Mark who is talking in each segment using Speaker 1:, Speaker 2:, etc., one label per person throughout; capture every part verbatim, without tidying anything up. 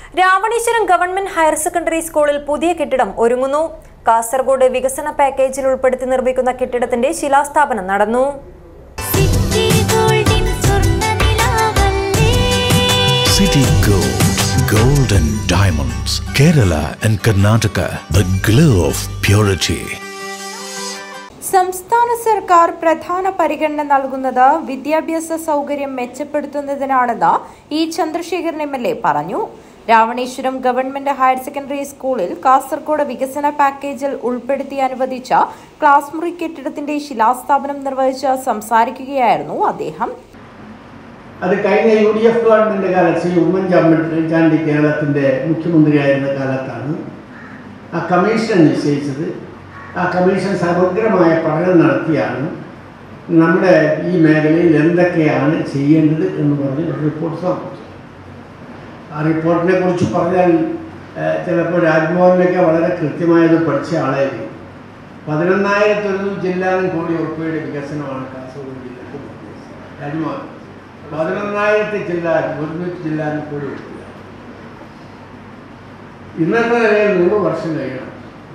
Speaker 1: Ravaneeswaram government higher secondary സ്കൂളിൽ പുതിയ കെട്ടിടം ഒരുങ്ങുന്നു. കാസർഗോഡ് വികസന പാക്കേജിൽ ഉൾപ്പെടുത്തി നിർമ്മിക്കുന്ന കെട്ടിടത്തിന്റെ ശിലാസ്ഥാപനം നടന്നു.
Speaker 2: City Gold, Gold and Diamonds, Kerala and Karnataka, the glow of purity.
Speaker 3: സംസ്ഥാന സർക്കാർ പ്രധാന പരിഗണന നൽകുന്നത് വിദ്യാഭ്യാസ സൗകര്യം മെച്ചപ്പെടുത്തുന്നതിനാണെന്ന് E Chandrasekharan M L A പറഞ്ഞു. രാവണേശ്വരം ഗവൺമെന്റ് ഹയർ സെക്കൻഡറി സ്കൂളിൽ കാസർഗോഡ് വികസന പാക്കേജിൽ ഉൾപ്പെടുത്തി അനുവദിച്ച ക്ലാസ് മുറി കെട്ടിടത്തിന്റെ ശിലാസ്ഥാപനം നിർവഹിച്ച് സംസാരിക്കുകയായിരുന്നു അദ്ദേഹം.
Speaker 4: അത് കഴിഞ്ഞ യു ഡി എഫ് ഗവൺമെന്റ് കാലത്ത് ശ്രീ ഉമ്മൻചാണ്ടി കേരളത്തിന്റെ മുഖ്യമന്ത്രിയായിരുന്ന കാലത്താണ് ആ കമ്മീഷൻ നിശ്ചയിച്ചത്. ആ കമ്മീഷൻ സമഗ്രമായ പഠനം നടത്തിയാണ് നമ്മുടെ ഈ മേഖലയിൽ എന്തൊക്കെയാണ് ചെയ്യേണ്ടത് എന്ന് പറഞ്ഞ് ഒരു റിപ്പോർട്ട് സമർപ്പിച്ചു. ആ റിപ്പോർട്ടിനെ കുറിച്ച് പറഞ്ഞാൽ ചിലപ്പോൾ രാജ്മോഹനൊക്കെ വളരെ കൃത്യമായത് പഠിച്ച ആളായിരിക്കും. പതിനൊന്നായിരത്തൊരു ജില്ലാനും കോടി ഉറുപ്പികയുടെ വികസനമാണ് കാസർഗോഡ് ജില്ലക്ക് രാജ്മോഹൻ. പതിനൊന്നായിരത്തി ജില്ല ഒരുന്നൂറ്റി ജില്ലാനും കോടി ഉറുപ്പിക. ഇന്നത്തെ നിലയിൽ നൂറ് വർഷം കഴിയണം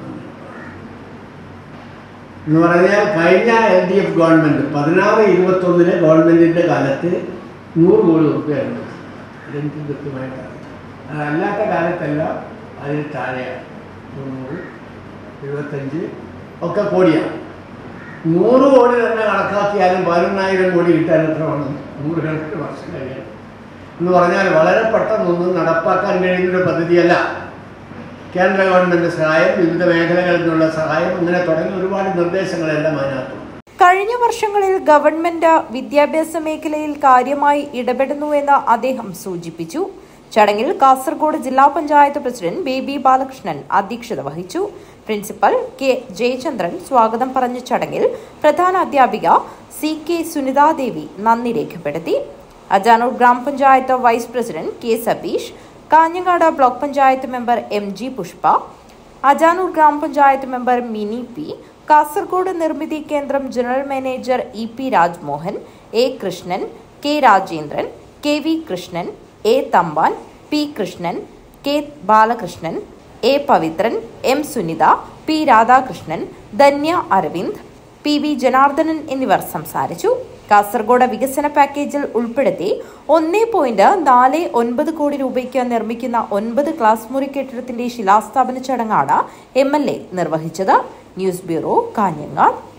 Speaker 4: എന്ന് പറഞ്ഞാൽ കഴിഞ്ഞ എൽ ഡി എഫ് ഗവൺമെൻറ് പതിനാറ് ഇരുപത്തൊന്നിലെ ഗവൺമെൻറ്റിൻ്റെ കാലത്ത് നൂറ് കോടി ഉറുപ്പികയാണ്. അതെനിക്ക് കൃത്യമായിട്ടാണ്. അതല്ലാത്ത കാലത്തെല്ലാം അതിന് താഴെയാണ്. തൊണ്ണൂറ് എഴുപത്തഞ്ച് ഒക്കെ കോടിയാണ്. നൂറ് കോടി തന്നെ കണക്കാക്കിയാലും പതിനൊന്നായിരം കോടി കിട്ടാൻ എത്ര വേണം? നൂറുകണക്കിന് വർഷം കഴിയണം എന്ന് പറഞ്ഞാൽ വളരെ പെട്ടെന്നൊന്നും നടപ്പാക്കാൻ കഴിയുന്നൊരു പദ്ധതിയല്ല. കേന്ദ്ര ഗവൺമെന്റ് സഹായം, വിവിധ മേഖലകളിൽ നിന്നുള്ള സഹായം, അങ്ങനെ തുടങ്ങി ഒരുപാട് നിർദ്ദേശങ്ങളെല്ലാം അതിനകത്തുണ്ട്.
Speaker 3: കഴിഞ്ഞ വർഷങ്ങളിൽ ഗവൺമെന്റ് വിദ്യാഭ്യാസ മേഖലയിൽ കാര്യമായി ഇടപെടുന്നുവെന്ന് അദ്ദേഹം സൂചിപ്പിച്ചു. ചടങ്ങിൽ കാസർഗോഡ് ജില്ലാ പഞ്ചായത്ത് പ്രസിഡന്റ് ബേബി ബാലകൃഷ്ണൻ അധ്യക്ഷത വഹിച്ചു. പ്രിൻസിപ്പൽ കെ ജയചന്ദ്രൻ സ്വാഗതം പറഞ്ഞ ചടങ്ങിൽ പ്രധാന അധ്യാപിക സി കെ സുനിതാദേവി നന്ദി രേഖപ്പെടുത്തി. അജാനൂർ ഗ്രാമപഞ്ചായത്ത് vice president K Satheesh, Kanhangad block panchayat member M G Pushpa, Ajanur ഗ്രാമപഞ്ചായത്ത് member Mini P, Kasaragod Nirmithi Kendram general manager E P Rajmohan, A Krishnan, K Rajendran, K V Krishnan, A Thampan, P Krishnan, K Balakrishnan, A Pavithran, M Sunitha, P Radhakrishnan, Dhanya Aravind, P V Janardhanan എന്നിവർ സംസാരിച്ചു. കാസർഗോഡ് വികസന പാക്കേജിൽ ഉൾപ്പെടുത്തി ഒന്നേ പോയിന്റ് നാല് ഒൻപത് കോടി രൂപയ്ക്ക് നിർമ്മിക്കുന്ന ഒൻപത് ക്ലാസ് മുറി കെട്ടിടത്തിന്റെ ശിലാസ്ഥാപന ചടങ്ങാണ് എം എൽ എ നിർവഹിച്ചത്. News bureau, Kanhangad.